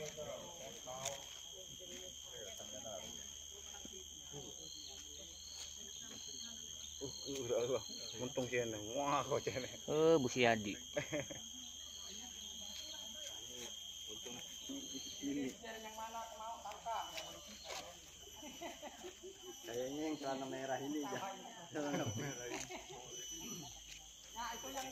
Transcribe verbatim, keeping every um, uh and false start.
Udah Allah, untung kene. Wah, kok kene. Eh, Bu Siadi. Kayaknya yang celana merah ini aja. Celana merah ini.